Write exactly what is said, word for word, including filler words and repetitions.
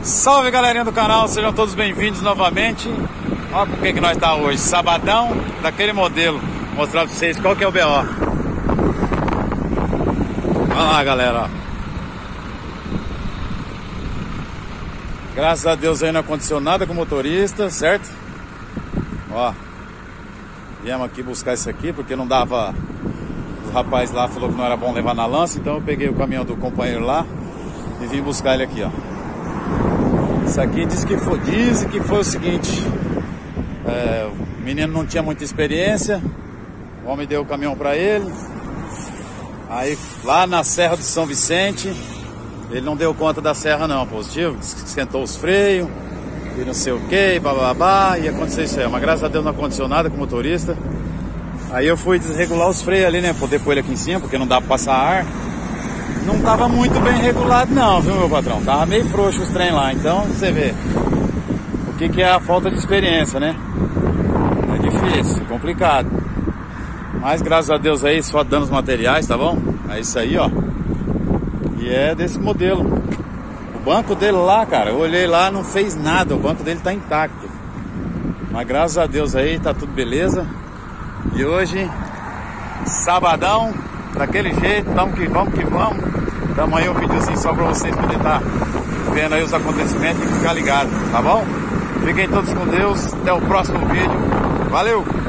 Salve galerinha do canal, sejam todos bem-vindos novamente. Olha com o que que nós tá hoje, sabadão daquele modelo. Vou mostrar pra vocês qual que é o B O. Olha lá galera, ó. Graças a Deus aí não aconteceu nada com o motorista, certo? Ó, viemos aqui buscar isso aqui porque não dava. O rapaz lá falou que não era bom levar na lança, então eu peguei o caminhão do companheiro lá e vim buscar ele aqui, ó. Isso aqui diz que foi, diz que foi o seguinte, é, o menino não tinha muita experiência, o homem deu o caminhão para ele, aí lá na Serra do São Vicente, ele não deu conta da serra não, positivo, esquentou os freios, e não sei o que, bababá, e aconteceu isso aí, mas graças a Deus não aconteceu nada com o motorista. Aí eu fui desregular os freios ali, né, poder pôr ele aqui em cima, porque não dá pra passar ar. Não tava muito bem regulado não, viu meu patrão? Tava meio frouxo os trem lá, então você vê o que que é a falta de experiência, né? É difícil, é complicado. Mas graças a Deus aí, só dando os materiais, tá bom? É isso aí, ó. E é desse modelo. O banco dele lá, cara, eu olhei lá, não fez nada, o banco dele tá intacto. Mas graças a Deus aí, tá tudo beleza. E hoje, sabadão, daquele jeito, tamo que vamos que vamos. Tamo aí um videozinho só pra vocês poderem estar vendo aí os acontecimentos e ficar ligado, tá bom? Fiquem todos com Deus, até o próximo vídeo. Valeu!